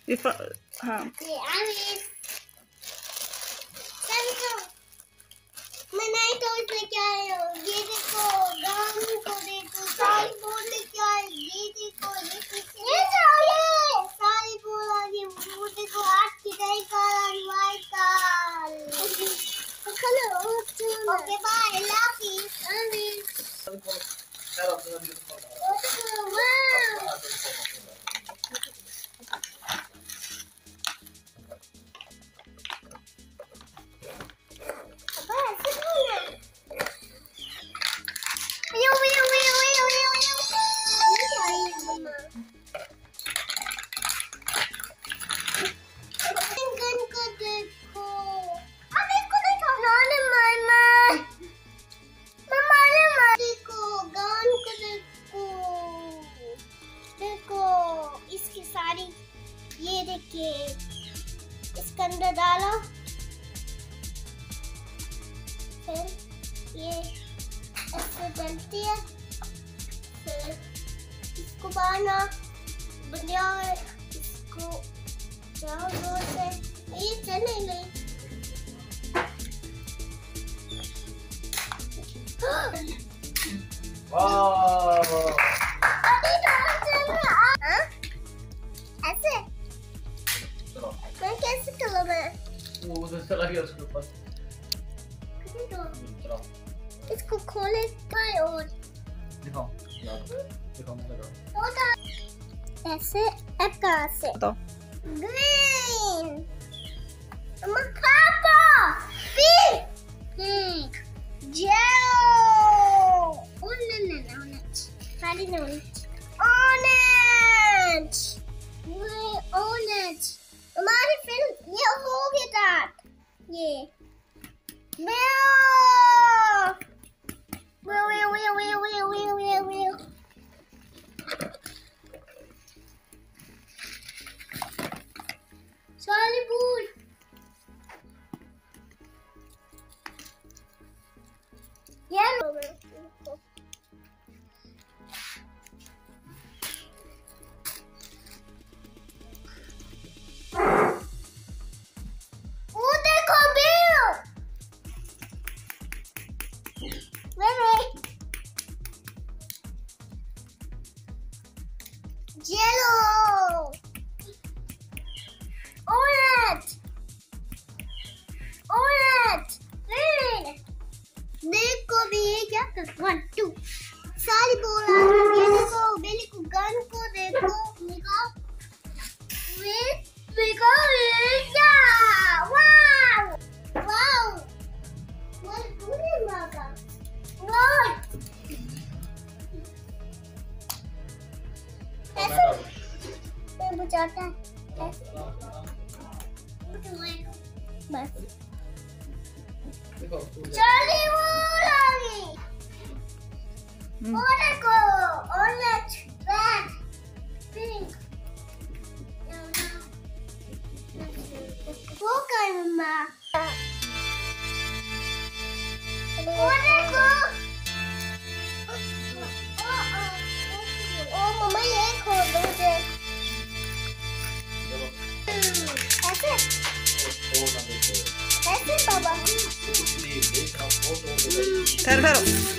हाँ मैं नहीं तो इसमें क्या है, ये देखो गान को देखो, सारी बोल लेके आए, ये देखो ये सारी बोल आ गई, वो देखो आज की नई कार आई, white car. Okay bye, love you. ये देखिए, इसके अंदर डालो, फिर ये ऐसे डलती है, फिर इसको बाना बढ़िया, इसको चारों ओर से ये चले गई। ऐसे मैं कैसे चला, मैं वो उधर चला गया उसके ऊपर। इसको खोले और दिखाओ दिखाओ ऐसे कहाँ से ग्रीन मकापा पिंक येलो ऑरेंज ऑरेंज हमारी फिल्म ये हो गया था, ये सारी भूल येलो yellow, orange, green. देखो भी ये क्या कर 1 2 सारी बोल आ रही है। देखो बेली को गन को देखो, देखो वाओ वाओ वो तूने मारा वाओ ऐसे मैं बुझाता है बस चली वो लगी और देखो ऑरेंज रेड पिंक वो कर मम्मा और देखो ओ मम्मा ये खोल दो मुझे ऐसे ऐसे बाबा ठहरो